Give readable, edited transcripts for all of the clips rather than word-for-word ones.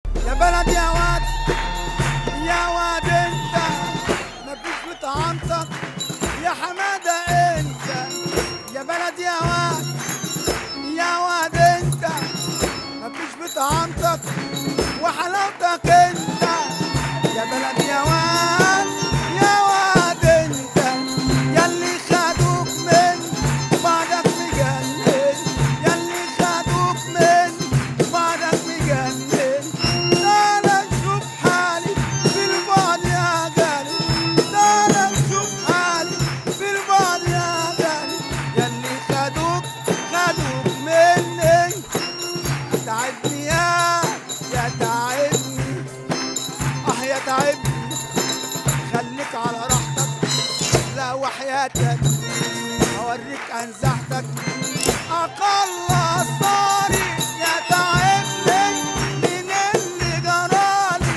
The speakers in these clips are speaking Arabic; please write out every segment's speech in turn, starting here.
يا بلد يا واد، يا واد انت مفيش في طعامتك يا حماده انت. يا بلد يا واد، يا واد انت مفيش في طعامتك وحلاوتك انت. يا بلد يا واد، يا واد انت ياللي خدوك من بعدك مجنن، ياللي خدوك من بعدك مجنن. تعالى نشوف حالي في البعد يا غالي، تعالى نشوف حالي في البعد يا غالي. ياللي خدوك مني تعبني يا تعبني، يا تعبني. خليك على راحتك لا وحياتك اوريك انزعتك اخلص طاري. يا تعبني من اللي جرالي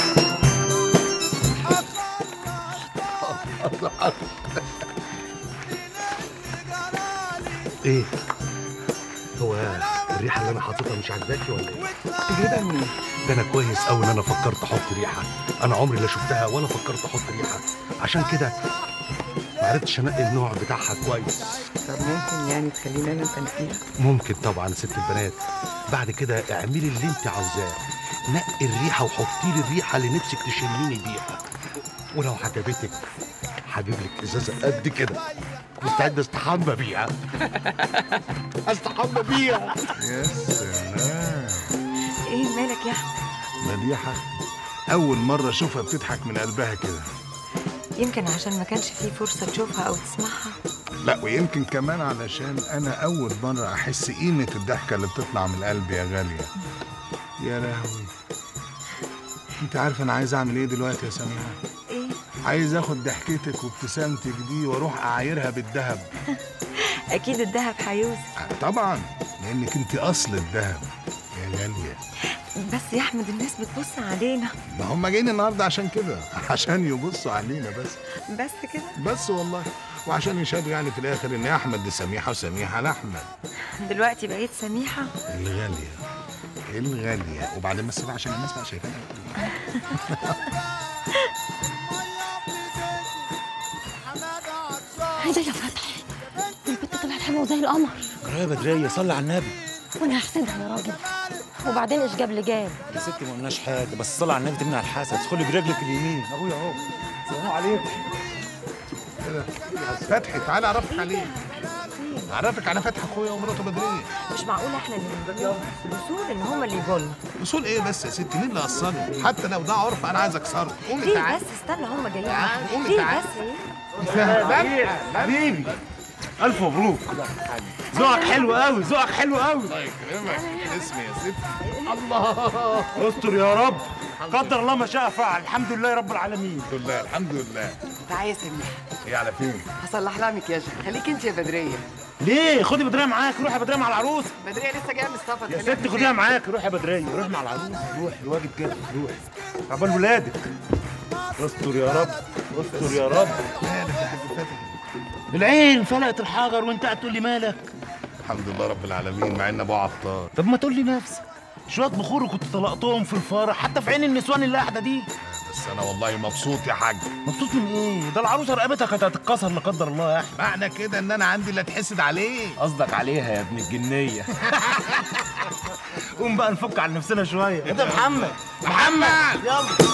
اخلص طاري من اللي جرالي. ايه هو الريحه اللي انا حاططها مش عاجباكي ولا ايه؟ تجربة منين؟ ده انا كويس قوي ان انا فكرت احط ريحه، انا عمري لا شفتها ولا فكرت احط ريحه، عشان كده ما عرفتش انقي النوع بتاعها كويس. طب ممكن يعني تخلينا انا نقيها؟ ممكن طبعا ست البنات. بعد كده اعملي اللي انت عاوزاه، نقي الريحه وحطي لي الريحه اللي نفسك تشميني بيها، ولو عجبتك هجيب لك ازازه قد كده مستعد استحمى بيها. استحمى بيها. يا سلام، ايه مالك يا احمد؟ مديحة أول مرة أشوفها بتضحك من قلبها كده. يمكن عشان ما كانش فيه فرصة تشوفها أو تسمعها. لا، ويمكن كمان علشان أنا أول مرة أحس قيمة الضحكة اللي بتطلع من القلب يا غالية. يا لهوي، أنت عارف أنا عايز أعمل إيه دلوقتي يا سميحة؟ ايه؟ عايز آخد ضحكتك وابتسامتك دي وأروح أعايرها بالذهب. أكيد الدهب هيوزن. طبعا، لأنك أنت أصل الذهب يا غالية. بس يا أحمد الناس بتبص علينا. ما هم جايين النهارده عشان كده، عشان يبصوا علينا بس. بس كده؟ بس والله، وعشان يشهدوا يعني في الاخر ان احمد لسميحه وسميحه لاحمد. دلوقتي بقيت سميحة. الغاليه الغاليه، وبعدين بس بقى عشان الناس بقى شايفانا. ايه ده يا فتحي؟ البت طلعت حلوه زي القمر. يا بدرية صلي على النبي. وانا هحسدها يا راجل. وبعدين ايش جاب لي جاب؟ يا ستي ما قلناش حاجة، بس صلي على النبي تمنع الحسد. ادخلي برجلك اليمين. ابويا اهو. سلام عليكم. فتحي تعالى اعرفك عليه. اعرفك على فتحي اخويا ومراته بدريه. مش معقول احنا اللي بنجيب الأصول إن هما اللي يجولنا. اصول ايه بس يا ستي؟ مين اللي اصله؟ حتى لو ده عرف انا عايز اكسره. قومي ليه تعالي. بس استنى هما جايين. قومي ليه تعالي. بس ايه؟ حبيبي ألف مبروك. ذوقك حلو قوي، ذوقك حلو قوي. الله يكرمك. اسمي يا ستي. الله استر يا رب. قدر الله ما شاء فعل. الحمد لله رب العالمين. الحمد لله الحمد لله. تعالي يا سميحة، هي على فين؟ هصلح لها مكياجها. خليك انت يا بدرية. ليه؟ خدي بدرية معاك. روحي يا بدرية مع العروس. بدرية لسه جاية من السفر. يا ستي خديها معاك. روحي يا بدرية، روحي مع العروس. روحي الواجب كده. روحي عقبال ولادك. استر يا رب، استر يا رب. مالك يا حاج فتحي؟ بالعين فلقت الحجر وانت قاعد تقول لي مالك. الحمد لله رب العالمين، مع ان ابو عطار. طب ما تقول لي نفسك. شويه بخور كنت طلقتهم في الفرح، حتى في عين النسوان اللي قاعده دي. بس انا والله مبسوط يا حاج. مبسوط من ايه؟ ده العروسه رقبتها كانت هتتكسر لا قدر الله يا احمد. معنى كده ان انا عندي اللي اتحسد عليه. قصدك عليها يا ابن الجنيه. قوم بقى نفك عن نفسنا شويه. انت محمد. محمد يلا.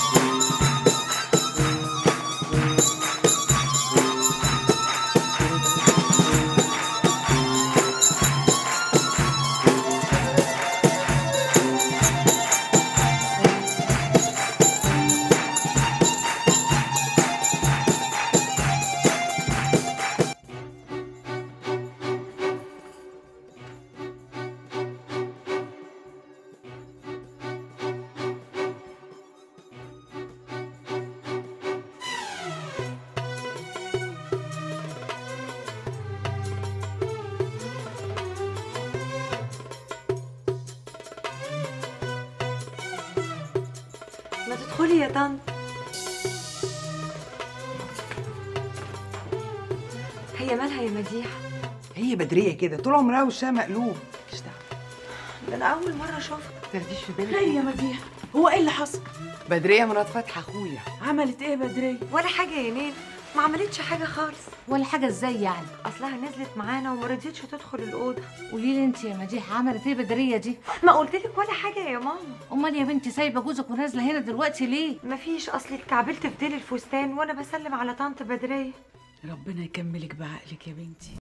ما تدخلي يا طنط. هي مالها يا مديحة؟ هي بدرية كده طول عمرها وشها مقلوب. مش دعوة. ده انا اول مره اشوفها. تاخديش في بالك؟ خير يا مديح، هو ايه اللي حصل؟ بدريه مرات فتحي اخويا. عملت ايه بدريه؟ ولا حاجه يا نيل، ما عملتش حاجه خالص. ولا حاجه ازاي يعني؟ اصلها نزلت معانا وما رضيتش تدخل الاوضه. قولي لي انت يا مديح، عملت ايه بدريه دي؟ ما قلتلك ولا حاجه يا ماما. امال يا بنتي سايبه جوزك ونازله هنا دلوقتي ليه؟ مفيش، اصلي اتكعبلت في ديل الفستان وانا بسلم على طنط بدريه. ربنا يكملك بعقلك يا بنتي.